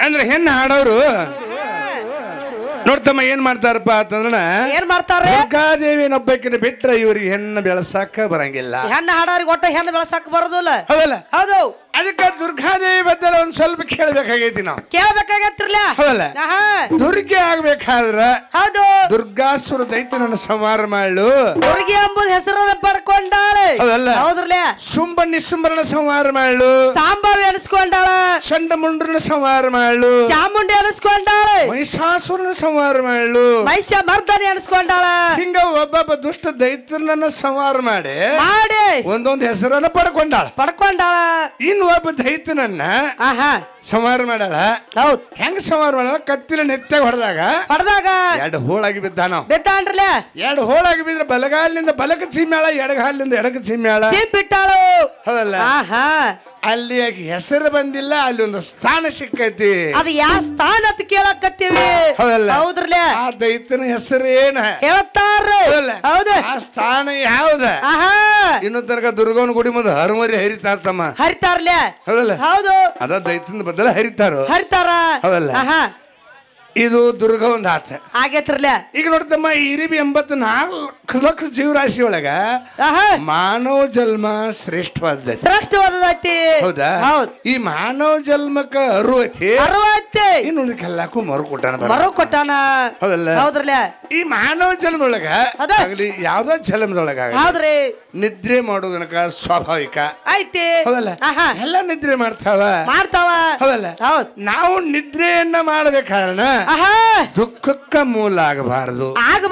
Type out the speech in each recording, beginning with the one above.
ಅಂದ್ರೆ ಹೆಣ್ಣು ಹಾಡೋರು ನೋಡ್ತಮ್ಮ ಏನ್ ಮಾಡ್ತಾರಪ್ಪ ಅಂತಂದ್ರ ಏನ್ ಮಾಡ್ತಾರೆ ದುರ್ಗಾದೇವಿನೊಬ್ಬಕಿನ ಬಿಟ್ರೆ ಇವ್ರಿಗೆ ಹೆಣ್ಣು ಬೆಳಸಾಕ ಬರಂಗಿಲ್ಲ. ಹೆಣ್ಣು ಹಾಡೋರಿಗೆ ಒಟ್ಟ ಹೆಣ್ಣು ಬೆಳಸಾಕ ಬರೋದಿಲ್ಲ. ಹೌದಲ್ಲ? ಹೌದು. ಅದಕ್ಕೆ ದುರ್ಗಾದೇವಿ ಬದ್ದಲ ಒಂದ್ ಸ್ವಲ್ಪ ಕೇಳ್ಬೇಕಾಗೈತಿ ನಾವು. ಕೇಳ್ಬೇಕಾಗತ್ತಿರ್ಲ. ಹೌದಲ್ಲ? ದುರ್ಗೆ ಆಗ್ಬೇಕಾದ್ರ ಹೌದು ದುರ್ಗಾಸುರ ದೈತ್ಯನನ್ನು ಸಂಹಾರ ಮಾಡು. ದುರ್ಗೆ ಎಂಬುದು ಹೆಸರನ್ನ ಪಡ್ಕೊಂಡಾಳೆ. ಹೌದಲ್ಲ? ಹೌದ್ರಲ್ಲ? ಶುಂಭ ನಿಶುಂಭರನ್ನ ಸಂಹಾರ ಮಾಡು. ಸಾಂಬಾವಿ ಅನಿಸ್ಕೊಂಡಾಳ. ಚಂಡಮುಂಡ್ರನ್ನ ಸಂಹಾರ ಮಾಡು. ಚಾಮುಂಡಿ ಅನಿಸ್ಕೊಂಡಾಳೆ. ಮಹಿಷಾಸುರನ ಸಂಹಾರ ಮಾಡು. ಮಹಿಷ ಮರ್ದನಿ ಅನಿಸ್ಕೊಂಡಾಳ. ಹಿಂಗ ಒಬ್ಬೊಬ್ಬ ದುಷ್ಟ ದೈತ್ಯನನ್ನ ಸಂಹಾರ ಮಾಡಿ ಒಂದೊಂದು ಹೆಸರನ್ನ ಪಡ್ಕೊಂಡಾಳ. ಇನ್ನು ಒಬ್ಬ ದೈತ್ಯನನ್ನ ಸಂಹಾರ ಮಾಡಾಳ. ಹೌದ್. ಹೆಂಗ ಸಂಹಾರ ಮಾಡಾಳ? ಕತ್ತಿನ ನೆತ್ತಾಗ ಹೊಡೆದಾಗ ಎರಡು ಹೋಳಾಗಿ ಬಿದ್ದಾನ. ಬಿದ್ದಾನ್ರಲ್ಲ? ಎರಡು ಹೋಳಾಗಿ ಬಿದ್ರೆ ಬಲಗಾಲಿನಿಂದ ಬಲಕ ಚಿಮ್ಮ್ಯಾಳ, ಎಡಗಾಲಿನಿಂದ ಎಡಕ ಚಿಮ್ಮ್ಯಾಳ. ಬಿಟ್ಟಾಳು. ಹೌದಲ್ಲ? ಅಲ್ಲಿ ಹೆಸರು ಬಂದಿಲ್ಲ, ಅಲ್ಲಿ ಒಂದು ಸ್ಥಾನ ಸಿಕ್ಕೈತಿ. ಅದು ಯಾವ ಸ್ಥಾನ ಅಂತ ಕೇಳಕತ್ತೀವಿ. ಹೌದ್ರಲ್ಲ? ಆ ದೈತ್ಯನ ಹೆಸರು ಏನ ಹೇಳ್ತಾರ? ಹೌದು. ಆ ಸ್ಥಾನ ಯಾವ್ದ? ಇನ್ನು ತನಕ ದುರ್ಗವನ ಗುಡಿ ಮುಂದೆ ಹರಮರಿ ಹರಿತಾರ್ತಮ್ಮ. ಹರಿತಾರ್ಲೆ? ಹೌದಲ್ಲ? ಹೌದು. ಅದ ದೈತ್ಯನ ಬದಲ ಹರಿತಾರ. ಹೌದಲ್ಲ? ಇದು ದುರ್ಗ ಒಂದ್ ಆತ ಆಗೇತ್ರಲ್ಲ. ಈಗ ನೋಡ್ತಮ್ಮ, ಇರಿಬಿ 84 ಲಕ್ಷ ಜೀವರಾಶಿ ಒಳಗ ಮಾನವ ಜನ್ಮ ಶ್ರೇಷ್ಠವಾದೈತಿ. ಹೌದಾ? ಈ ಮಾನವ ಜನ್ಮಕ್ಕ ಅರುವತಿ ಇನ್ನು ಎಲ್ಲಕ್ಕೂ ಮರು ಕೊಟ್ಟಾನ. ಹೌದಲ್ಲ? ಹೌದ್ರಲ್ಲ? ಈ ಮಾನವ ಜನ್ಮ ಒಳಗ ಆಗ್ಲಿ ಯಾವ್ದೋ ಜನ್ಮದೊಳಗ ನಿದ್ರೆ ಮಾಡೋದನಕ ಸ್ವಾಭಾವಿಕ ಐತಿ. ಹೌದಲ್ಲ? ಎಲ್ಲ ನಿದ್ರೆ ಮಾಡ್ತಾವ. ಹೌದಲ್ಲ? ನಾವು ನಿದ್ರೆಯನ್ನ ಮಾಡದ ಕಾರಣ ದುಃಖಕ್ಕ ಮೂಲ ಆಗಬಾರದು.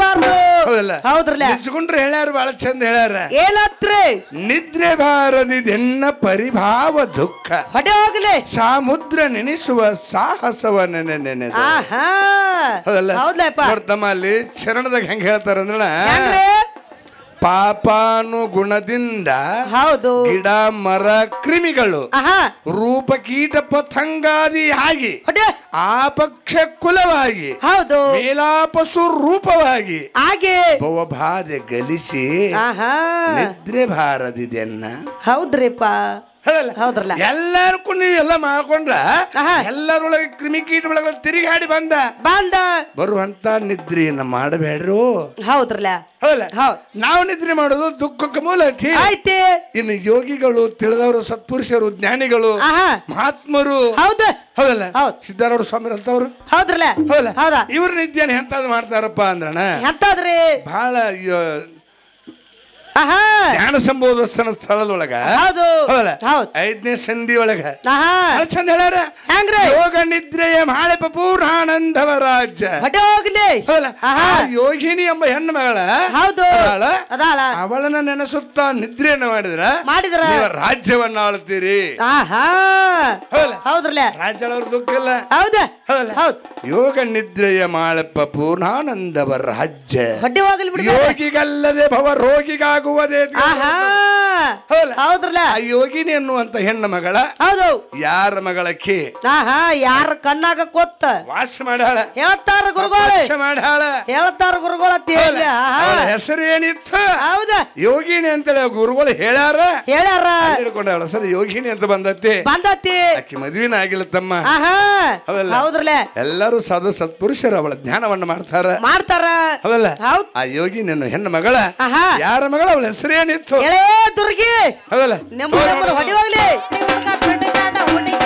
ಹೌದಲ್ಲ? ನಿಜ್ಕೊಂಡ್ರೆ ಹೇಳ್ಯಾರ, ಬಹಳ ಚಂದ ಹೇಳ್ಯಾರ. ಏನತ್ರಿ? ನಿದ್ರೆ ಬಾರದಿದೆನ್ನ ಪರಿಭಾವ ದುಃಖ ಹೊಡೆಯೋಗ್ಲಿ ಸಮುದ್ರ ನೆನೆಸುವ ಸಾಹಸವ ನೆನೆ. ಹೌದಲ್ಲ? ನೋಡ್ತಮ್ಮ, ಅಲ್ಲಿ ಚರಣದಾಗ ಹೆಂಗ ಹೇಳ್ತಾರಂದ್ರ ಪಾಪಾನುಗುಣದಿಂದ ಹೌದು ಗಿಡ ಮರ ಕ್ರಿಮಿಗಳು ರೂಪ ಕೀಟ ಪತಂಗಾದಿ ಆಗಿ ಆಪಕ್ಷ ಕುಲವಾಗಿ ಹೌದು ಮೇಲಾಪಸು ರೂಪವಾಗಿ ಹಾಗೆ ಭವಬಾಧೆ ಗಲಿಸಿ ನಿದ್ರೆ ಬಾರದಿದೆನ್ನ. ಹೌದ್ರಿಪ್ಪ? ಹೌದ್ರಲ್ಲ? ಎಲ್ಲಾರ್ಗೂ ನೀವೆಲ್ಲ ಮಾಡ್ಕೊಂಡ್ರ ಎಲ್ಲರೊಳಗೆ ಕ್ರಿಮಿ ಕೀಟಗಳ ತಿರುಗಾಡಿ ಬಂದ ಬರುವಂತ ನಿದ್ರೆಯನ್ನ ಮಾಡಬೇಡ್ರು. ಹೌದ್ರಲ್ಲ? ಹೌದಲ್ಲ? ನಾವು ನಿದ್ರೆ ಮಾಡೋದು ದುಃಖಕ್ಕೆ ಮೂಲ ಐತಿ. ಇನ್ನು ಯೋಗಿಗಳು, ತಿಳಿದವರು, ಸತ್ಪುರುಷರು, ಜ್ಞಾನಿಗಳು, ಮಹಾತ್ಮರು, ಹೌದಲ್ಲ? ಸಿದ್ಧಾರೂಢ ಸ್ವಾಮಿ ಅಂತವ್ರು, ಹೌದ್ರಲ್ಲ? ಹೌದಲ್ಲ? ಇವ್ರ ನಿದ್ಯೆನ ಎಂತಾದ್ ಮಾಡ್ತಾರಪ್ಪ ಅಂದ್ರಣ ಬಹಳ ಜ್ಞಾನ ಸಂಬೋಧ ಸ್ಥಳದೊಳಗ 5ನೇ ಸಂಧಿ ಒಳಗ ಚಂದ ಹೇಳ್ಯಾರ. ಯೋಗ ನಿದ್ರೆಯ ಮಾಳೆಪ ಪೂರ್ಣಾನಂದವ ರಾಜ್ಯ. ಯೋಗಿನಿ ಎಂಬ ಹೆಣ್ಣು ಮಗಳ ಅವಳನ್ನ ನೆನೆಸುತ್ತಾ ನಿದ್ರೆಯನ್ನ ಮಾಡಿದ್ರ ರಾಜ್ಯವನ್ನ ಆಳುತ್ತೀರಿ. ರಾಜ್ಯ ದುಃಖ ಇಲ್ಲ. ಯೋಗ ನಿದ್ರೆಯ ಮಾಳಪ್ಪ ಪೂರ್ಣಾನಂದವ ರಾಜ್ಯ. ಯೋಗಿಗಲ್ಲದೆ ಭವ ರೋಗಿಗಾಗುವುದೇ. ಯೋಗಿನಿ ಅನ್ನುವಂತ ಹೆಣ್ಣು ಮಗಳ ಯಾರ ಮಗಳಕ್ಕಿ ಯಾರ ಕಣ್ಣಾಗ ಕೊತ್ತ ವಾಸ ಮಾಡಾಳ. ಹೇಳ್ತಾರ ಗುರುಗಳ ಹೆಸರು ಏನಿತ್ತು? ಹೌದಾ? ಯೋಗಿನಿ ಅಂತೇಳಿ ಗುರುಗಳು ಹೇಳ್ಯಾರ. ಹೇಳ್ಕೊಂಡ ಸರ್ ಯೋಗಿನಿ ಅಂತ ಬಂದತಿ. ಆಕಿ ಮದ್ವಿನ ಆಗಿಲ್ಲ ತಮ್ಮ. ಹೌದಲ್ಲ? ಎಲ್ಲರೂ ಸಾಧು ಸತ್ಪುರುಷರು ಅವಳ ಜ್ಞಾನವನ್ನ ಮಾಡ್ತಾರ. ಹೌದಲ್ಲ? ಆ ಯೋಗಿನಿ ಅನ್ನೋ ಹೆಣ್ಣು ಮಗಳ ಯಾರ ಮಗಳ ಅವಳ ಹೆಸರೇನಿತ್ತು? ದುರ್ಗಿ. ಹೌದಲ್ಲ?